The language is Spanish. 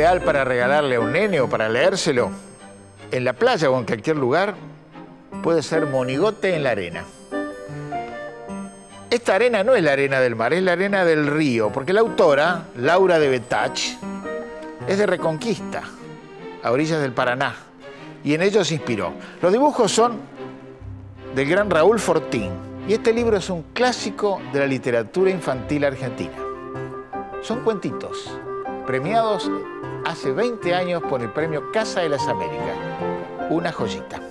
ideal para regalarle a un nene o para leérselo en la playa o en cualquier lugar puede ser Monigote en la arena. Esta arena no es la arena del mar, es la arena del río, porque la autora, Laura de Betach, es de Reconquista, a orillas del Paraná, y en ello se inspiró. Los dibujos son del gran Raúl Fortín, y este libro es un clásico de la literatura infantil argentina. Son cuentitos, premiados hace 20 años por el premio Casa de las Américas. Una joyita.